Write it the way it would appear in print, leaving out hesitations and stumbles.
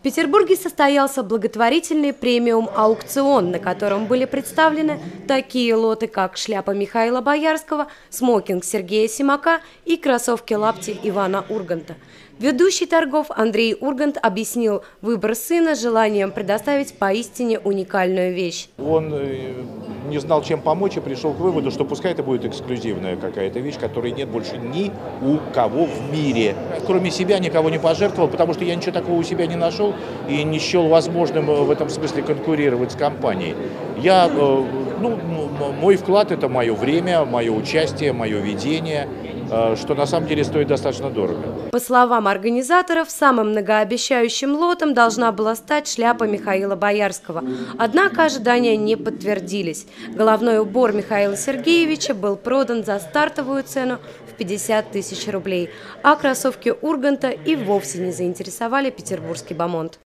Петербурге состоялся благотворительный премиум-аукцион, на котором были представлены такие лоты, как шляпа Михаила Боярского, смокинг Сергея Симака и кроссовки-лапти Ивана Урганта. Ведущий торгов Андрей Ургант объяснил выбор сына желанием предоставить поистине уникальную вещь. Он не знал, чем помочь, и пришел к выводу, что пускай это будет эксклюзивная какая-то вещь, которой нет больше ни у кого в мире. Кроме себя никого не пожертвовал, потому что я ничего такого у себя не нашел и не счел возможным в этом смысле конкурировать с компанией. Мой вклад – это мое время, мое участие, мое ведение, что на самом деле стоит достаточно дорого. По словам организаторов, самым многообещающим лотом должна была стать шляпа Михаила Боярского. Однако ожидания не подтвердились. Головной убор Михаила Сергеевича был продан за стартовую цену в 50 тысяч рублей, а кроссовки Урганта и вовсе не заинтересовали петербургский бомонд.